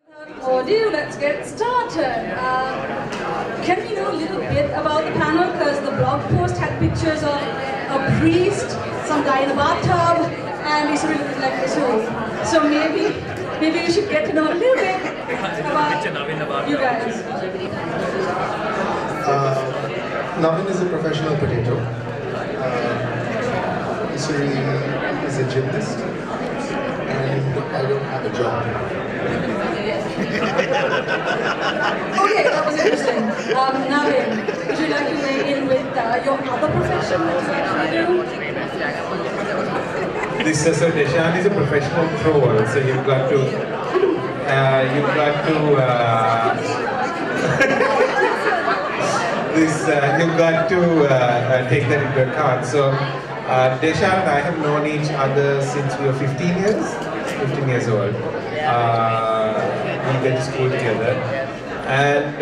Podi, let's get started. Can we know a little bit about the panel? Because the blog post had pictures of a priest, some guy in a bathtub, and Isuri looking like Isuri. So maybe you should get to know a little bit about you guys. Navin is a professional potato. Isuri is a gymnast, and I don't have a job. Okay, that was interesting. Navin, would you like to weigh in with your other profession that you do? So Deshan is a professional thrower, so you've got to take that into account. So Deshan and I have known each other since we were 15 years old. We went to school together, and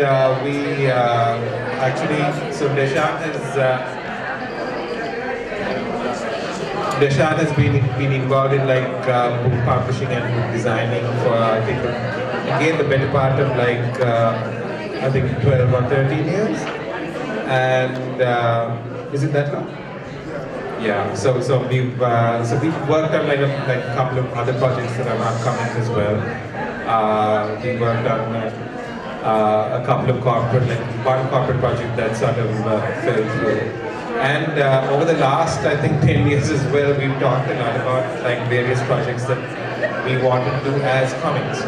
Deshan has been involved in book publishing and book designing for I think again the better part of I think 12 or 13 years, and is it that long? Yeah. So we've worked on a couple of other projects that are upcoming as well. We worked on a couple of one corporate project that sort of fell through. And over the last, I think, 10 years as well, we've talked a lot about various projects that we wanted to do as comics.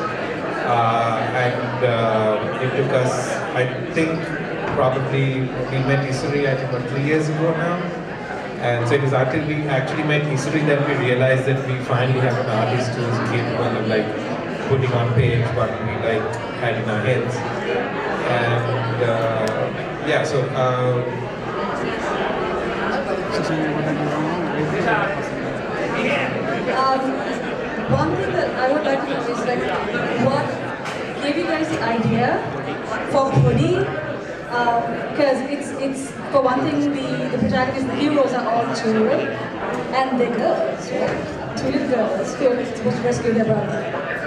It took us, I think, probably, we met Isuri, I think, about 3 years ago now. And so it was until we actually met Isuri that we realized that we finally have an artist who is capable of putting on page what we had in our heads. And yeah, so one thing that I would like to know is what gave you guys the idea for Podi? Because it's for one thing, the protagonists, the heroes are all children, and they're girls, right? Two little girls who are supposed to rescue their brother.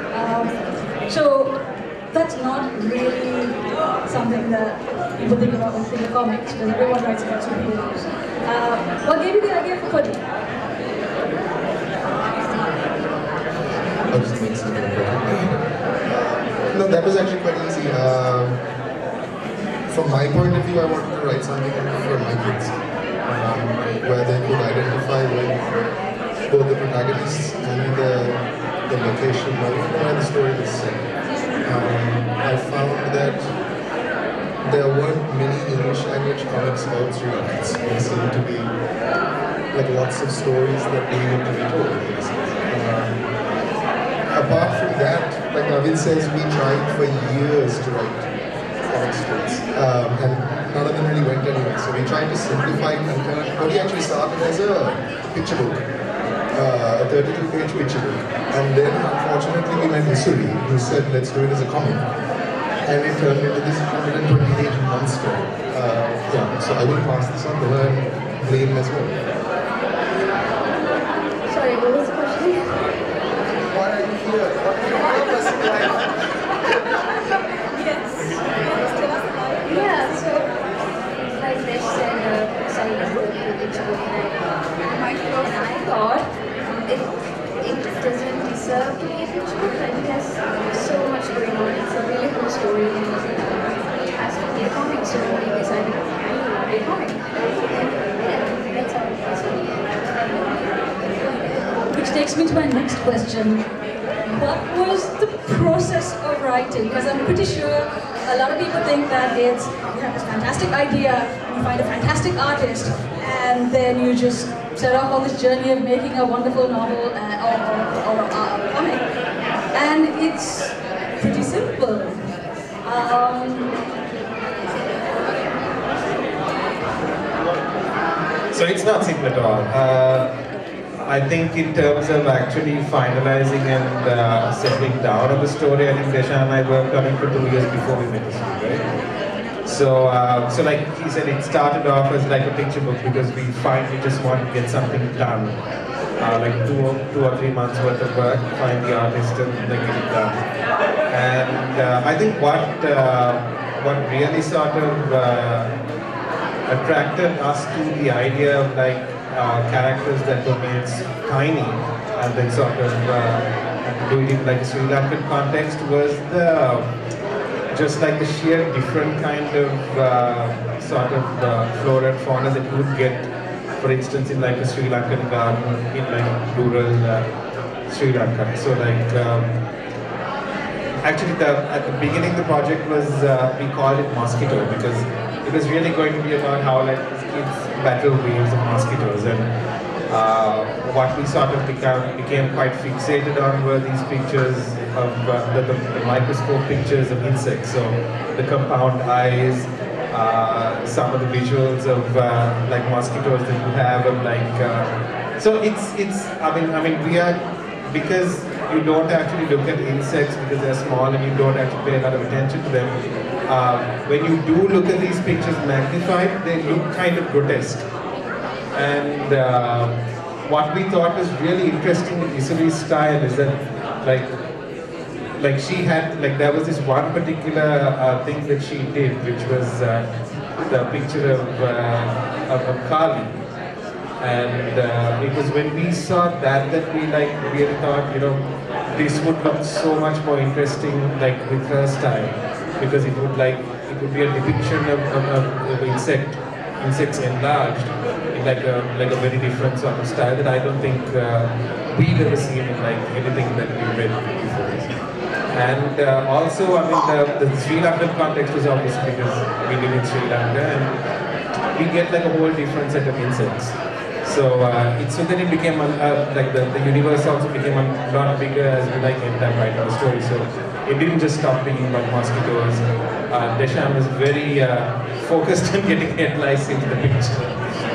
So that's not really something that people think about when they think of comics, because everyone writes about superheroes. What gave you the idea for Podi? No, that was actually quite easy. From my point of view, I wanted to write something for my kids, where they could identify with both the protagonists and the location where the story was set. I found that there weren't many English language comics about Sri Lankans. There seemed to be lots of stories that needed to be told. Apart from that, like Navin says, we tried for years to write comic strips, and none of them really went anywhere. So we tried to simplify it, and Podi actually started as a picture book, a 32-page picture book. And then, unfortunately, we met Isuri, who said, let's do it as a comic. And it turned into this 120-page monster. Yeah, so I will pass this on to her and blame as well. Sorry, what was the question? Why are you here? What is your purpose in life? Yes. Yeah, so like Desh said, sorry, I thought it doesn't deserve to be a picture book. It has so much going on. It's a really cool story, and it has to be a comic. So we decided to be a comic. That's how it was. Which takes me to my next question. What was the process of writing? Because I'm pretty sure a lot of people think that you have this fantastic idea, you find a fantastic artist, and then you just set off on this journey of making a wonderful novel or a comic. And it's pretty simple. So it's not simple at all. I think in terms of actually finalizing and settling down of the story, I think Deshan and I worked on it for 2 years before we met Isuri, right? So like he said, it started off as a picture book because we finally just wanted to get something done like two or 3 months worth of work, find the artist and then get it done. And I think what really sort of attracted us to the idea of like characters that were made tiny and then sort of doing it in like a Sri Lankan context was just like the sheer different kind of sort of flora and fauna that you would get, for instance, in like a Sri Lankan garden in like rural Sri Lanka. So like actually at the beginning the project was we called it Mosquito because it was really going to be about how like these kids battle waves of mosquitoes, and what we sort of became quite fixated on were these pictures of the microscope pictures of insects. So the compound eyes, some of the visuals of like mosquitoes that you have, and like so it's I mean we are, because you don't actually look at insects because they're small and you don't actually pay a lot of attention to them. When you do look at these pictures magnified, they look kind of grotesque. And what we thought was really interesting in Isuri's style is that like she had, like there was this one particular thing that she did, which was the picture of Kali. And it was when we saw that we like really thought, you know, this would look so much more interesting like with her style, because it would be a depiction of insects enlarged in like a very different sort of style that I don't think we've ever seen in like anything that we've read before. And also, I mean, the Sri Lankan context was obviously because we live in Sri Lanka and we get like a whole different set of insects. So then it became like the universe also became a lot bigger as we like end up writing the story. So it didn't just stop being about mosquitoes. Deshan was very focused on getting headlights into the picture.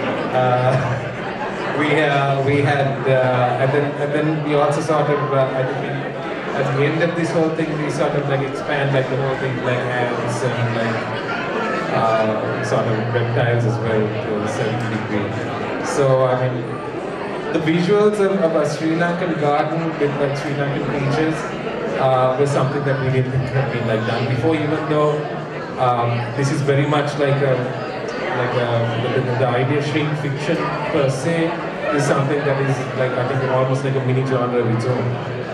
We had and then we also sort of I think at the end of this whole thing we sort of like expand like the whole thing like ants and like sort of reptiles as well to a certain degree. So I mean, the visuals of a Sri Lankan garden with like Sri Lankan beaches was something that we didn't think had been like done before, even though this is very much like the idea of shrink fiction per se is something that is like, I think, almost like a mini genre of its own.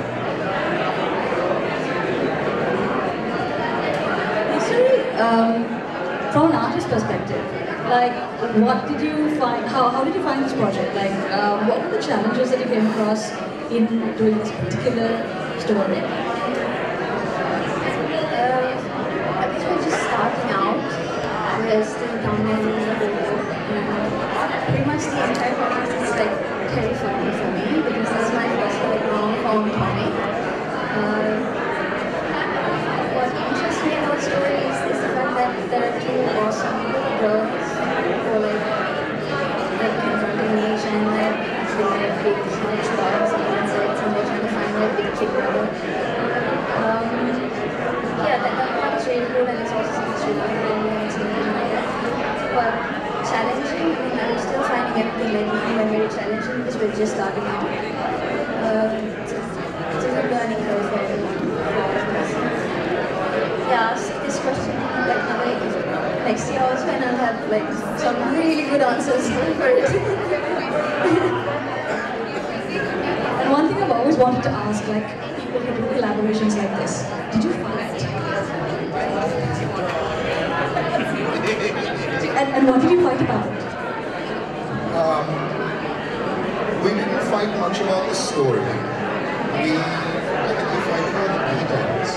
Isuri, from an artist perspective, like, what did you find? How did you find this project? Like, what were the challenges that you came across in doing this particular story? I guess we're just starting out. We're still downloading the whole book, and pretty much the entire process is like terrifying for me because this is my first like long-form comic. What interests me about the story is the fact that there are two awesome girls who are like confronting each and like they have big huge dogs and insects and they're trying to find their big kid brother. Yeah, that part is really good and it's also some Sri Lankan and it's like that. But challenging, I mean, I'm still finding everything like new and very challenging because we're just starting out. It's a good learning curve for everyone. Yeah, ask this question like next year also, and I'll have like some really good answers for it. And one thing I've always wanted to ask, like people who do collaborations like this, did you fight? And what did you fight about? We didn't fight much about the story. I think we fight about the details.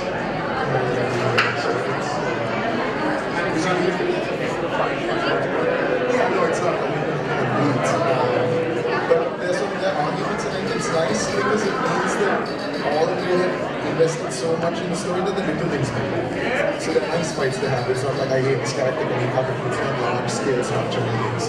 No, it's not. But there are arguments, and I think it's nice because it means that all three have invested so much in the story that the little things matter. So they're nice fights to have. It's not like I hate this character when you cover it. It's not large scale structure things.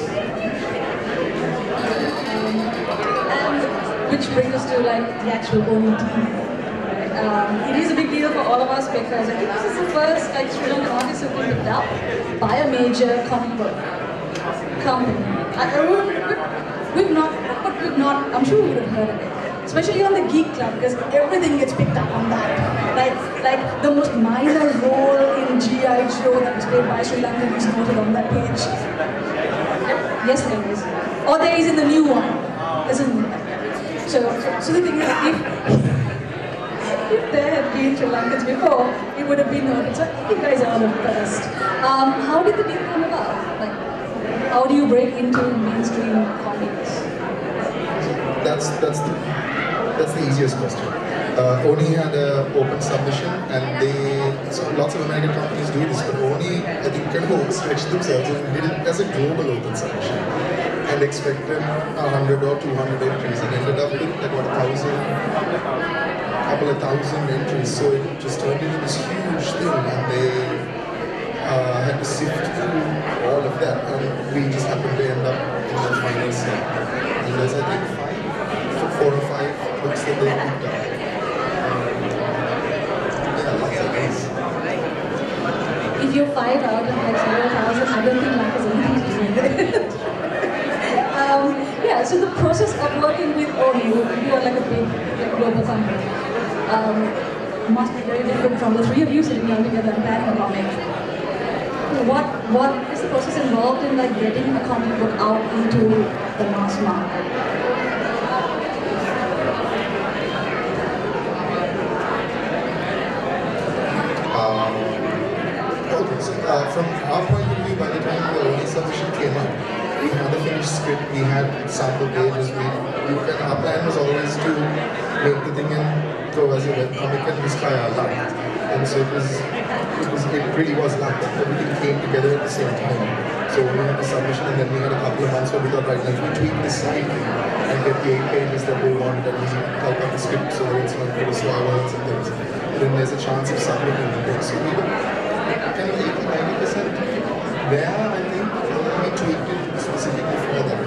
And which brings us to like the actual Oni team. It is a big deal for all of us because I think this is the first like Sri Lankan artist who's been picked up by a major comic book company. We've did not, I'm sure we would have heard of it. Especially on the Geek Club, because everything gets picked up on that. Like the most minor role in G.I. Joe that was played by Sri Lankan is noted on that page. Yes, there is. Or there is in the new one, isn't it? So the thing is, if there had been Sri Lankans before, it would have been noted. So you guys are the best. How did the deal come about? Like, how do you break into mainstream comics? That's the easiest question. Oni had an open submission, and so lots of American companies do this, but Oni, I think, kind of overstretched themselves and did it as a global open submission, and expected 100 or 200 entries, and ended up with like what, 1,000, couple of thousand entries. So it just turned into this huge thing, and they had to sift through all of that, and we just happened to end up in the final set. And there's, I think, 4 or 5 books that they picked up. Yeah, lots of things. If you're 5 out of like 0,000, I don't think life is anything to do with it. Yeah, so the process of working with Oni, you are like a big global company, must be very different from the three of you sitting down together and planning a comic. What is the process involved in like getting a comic book out into the mass market? From our point of view, by the time the Oni submission came up, we had a finished script, we had sample pages, our plan was always to make the thing and go as a webcomic and just try our luck. And so it really was luck. Everything came together at the same time. So we had the submission, and then we had a couple of months where we thought, right, let's tweak this side thing and get the 8 pages that we want, and we help out the script so that it's not full of swear words and things. And then there's a chance of submitting the book. So we were kind of 80-90% there, I think. We tweaked it specifically for that.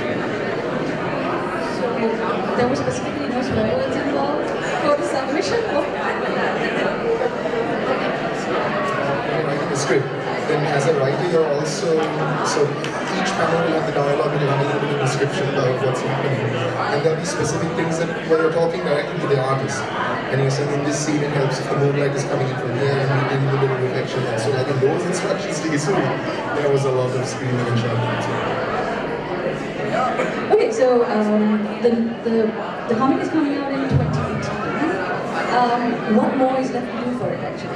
So there was specifically no swear words involved for the submission? Writing the script. Then as a writer, you're also, so each panel will have the dialogue, will have a little bit of description about what's happening. And there'll be specific things that where you're talking directly to the artist. And you're saying in this scene it helps if the moonlight is coming in from here and you need a little reflection there. So like in those instructions to Isuri, there was a lot of screaming and shouting. Okay, so the comic is coming out in 2018. What more is left to do for it actually?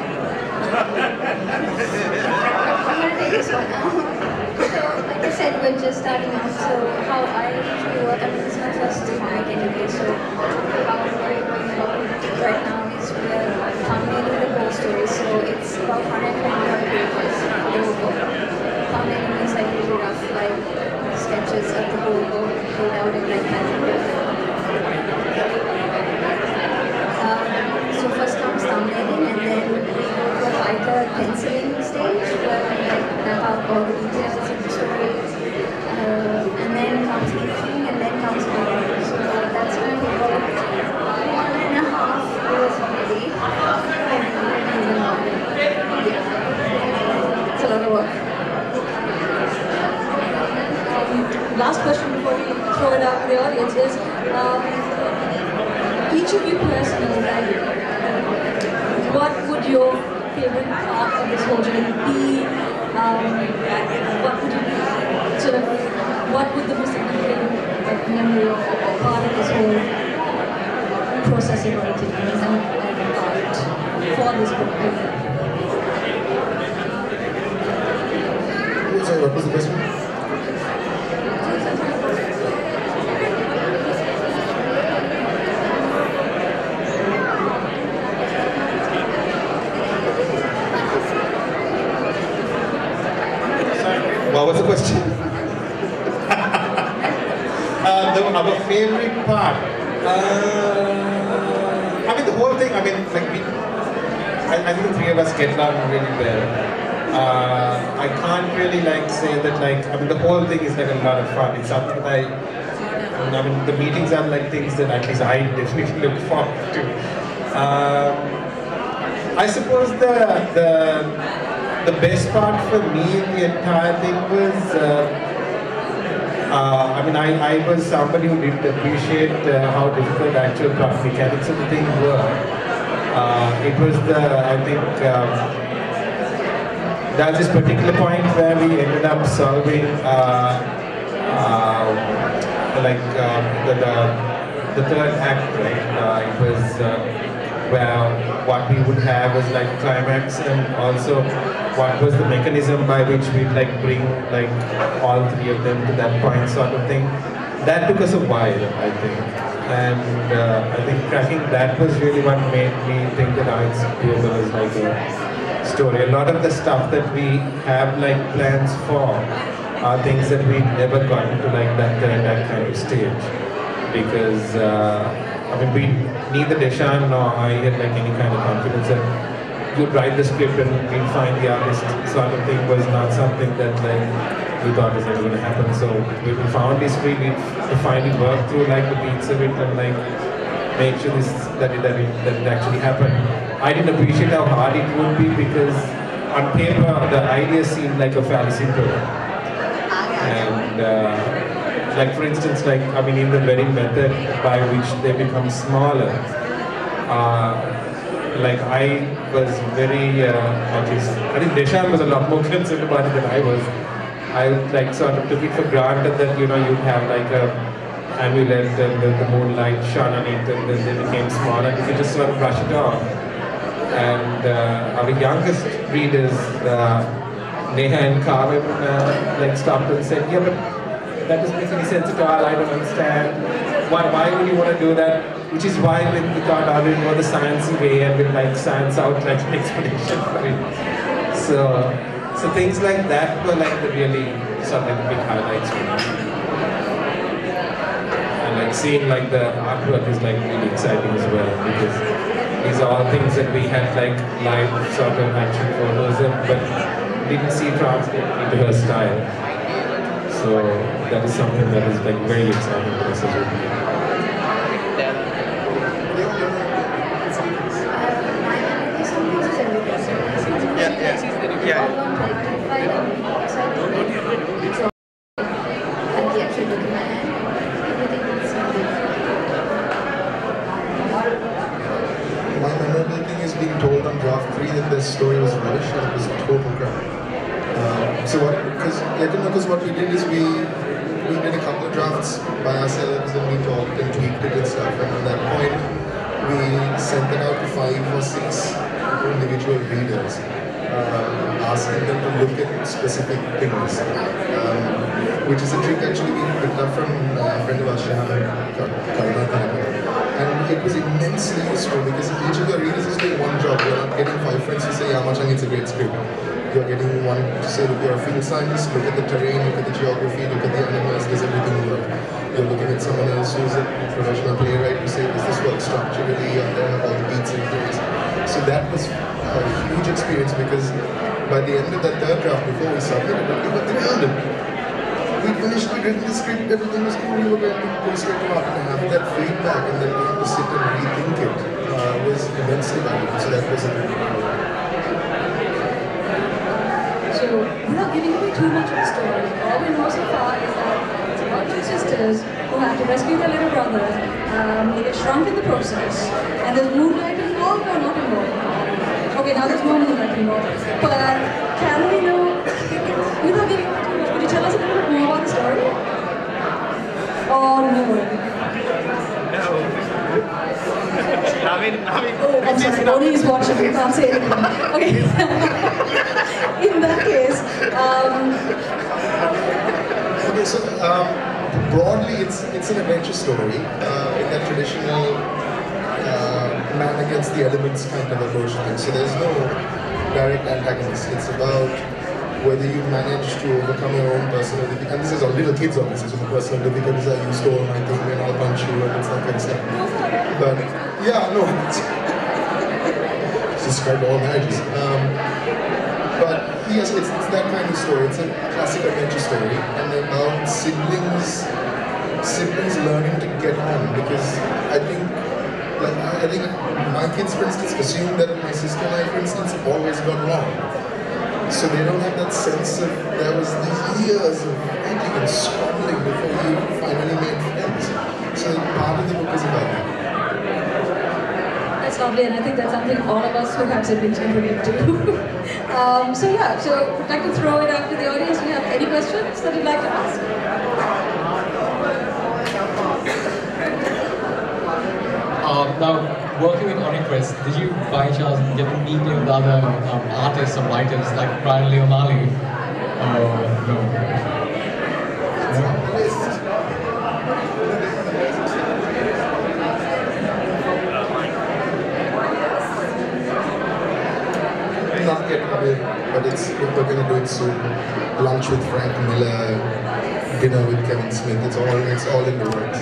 I'm going to take this one now. So, like I said, we're just starting out, so how I usually work, I mean, this is my first comic anyway, so how we're going about right now is we're thumbnailing the whole story, so it's about 120 pages for the whole book. Thumbnailing means like really rough, like sketches of the whole book laid out in like magic. So first comes thumbnailing, and then we go to a lighter penciling stage where we like map out all the details of the story, and then comes inking, and then comes coloring. So that's going to be about 1.5 years already. It's a lot of work. Last question before we throw it out to the audience is, each of you personally, what would your favorite part of this whole journey be? What would you sort of, what would the most significant memory or part of this whole process of writing and art for this book? Sorry, what was the question? What was the question? Our favorite part. I mean, the whole thing. I mean, like I think the three of us get along really well. I can't really like say that like. I mean, the whole thing is like a lot of fun. It's something that I mean, the meetings are like things that at least I definitely look forward to. I suppose the best part for me in the entire thing was I mean, I was somebody who didn't appreciate how difficult the actual mechanics of the thing were. It was I think, there was this particular point where we ended up solving the third act, right? It was where what we would have was like climax, and also what was the mechanism by which we'd like bring like all three of them to that point, sort of thing. That took us a while, I think, and I think cracking that was really what made me think that it's doable as like a story. A lot of the stuff that we have like plans for are things that we never got into like that kind of stage, because I mean, neither Deshan nor I had like any kind of confidence that you'd write the script and we'd find the artist, sort of thing was not something that like we thought was ever going to happen. So we found Isuri, we finally worked through like the beats of it and like make sure that it actually happened. I didn't appreciate how hard it would be, because on paper the idea seemed like a fairly simple one. And like for instance, like I mean, in the very method by which they become smaller, like I was very, at least I think Deshan was a lot more concerned about it than I was. I like sort of took it for granted that you'd have like a amulet and the moonlight shone on it, and then they became small, and you could just sort of brush it off. And our youngest readers, Neha and Carmen, like stopped and said, yeah, but that doesn't make any sense at all, I don't understand. Why would you want to do that? Which is why we thought I would go the sciencey way and we'd like science out like an explanation for it. So things like that were like the really sort of like the big highlights for me. And like seeing like the artwork is like really exciting as well, because these are all things that we had like live sort of action photos of, but didn't see translated into her style. So that is something that is like very exciting for us as well. My memorable thing is being told on draft 3 that the story was rubbish and it was total crap. Because what we did is we did a couple of drafts by ourselves and we talked and tweaked it and stuff, and at that point we sent it out to 5 or 6 individual readers, asking them to look at specific things, which is a trick actually we picked up from a friend of ours, and it was immensely useful, because each of your readers is doing one job. You're not getting 5 friends to say, Yamachang, it's a great script. You're getting one to say, look, you're a field scientist, look at the terrain, look at the geography, look at the animals, does everything work? You're looking at someone else who's a professional playwright to say, does this work structurally, and then all the beats in place. So that was a huge experience, because by the end of that third draft, before we submitted it, we got thrilled. We finished, we read the script, everything was cool, we were going to go straight to art, and have that feedback and then be able to sit and rethink it was immensely valuable. So that was a good one. So, without giving away too much of the story, all we know so far is that it's about 2 sisters who have to rescue their little brother. They get shrunk in the process, and there's moonlight involved or not involved. Okay, now there's no moonlight involved. But can we know, without giving away too much, could you tell us a little bit more about the story? Or no? Navin. Oh, I'm sorry, Oni is watching, you can't say anything. Okay. In that case, Okay, so broadly it's an adventure story in that traditional man against the elements kind of approach to things. So there's no direct antagonist. It's about whether you manage to overcome your own personal difficulties. And this is on little kids, obviously, so the personal difficulties are you stole my thing and I'll punch you and stuff like that. But yeah, no, it's described all marriages. But yes, it's that kind of story. It's a classic adventure story, and about siblings learning to get on. Because I think my kids, for instance, assume that my sister and I, for instance, always got wrong. So they don't have that sense of there was these years of eating and scrambling before you finally made friends. So part of the book is about that. That's lovely, and I think that's something all of us who have siblings can relate to. So yeah, so I'd like to throw it out to the audience. Do you have any questions that you'd like to ask? Now, working with Oni Press, did you by chance get to meet any of the other artists or writers like Brian Lee O'Malley? No. Not yet, but we're going to do it soon. Lunch with Frank Miller, dinner with Kevin Smith. It's all in the works.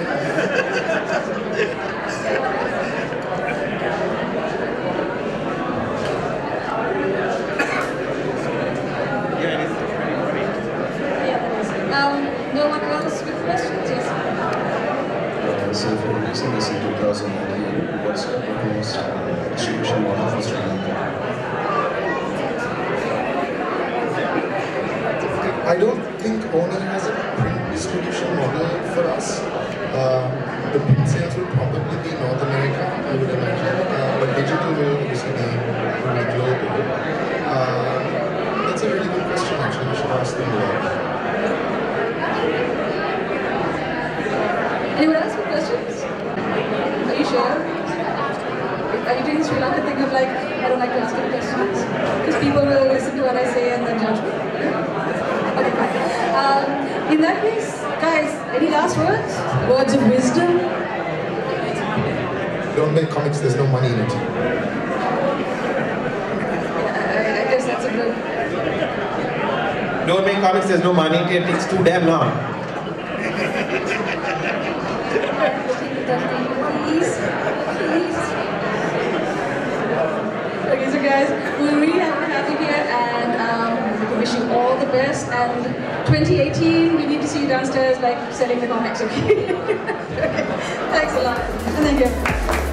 No one else with questions? Yes. So if you're releasing this in 2019, what's the proposed distribution model for Sri Lanka? I don't think Oni has a print distribution model for us. The print sales will probably be North America, I would imagine, but digital will obviously be global. That's a really good question, actually. We should ask them about. Anyone else with questions? Are you sure? Are you doing the Sri Lanka thing of like, I don't like to ask any questions? Because people will listen to what I say and then judge me. Okay, fine. In that case, guys, any last words? Words of wisdom? Don't make comics, there's no money in it. Yeah, I guess that's a good... Don't make comics, there's no money, it takes too damn long. Please. Okay, so guys, we're really happy to have you here, and we wish you all the best. And 2018, we need to see you downstairs, like selling the comics. Okay. Okay. Thanks a lot, and thank you.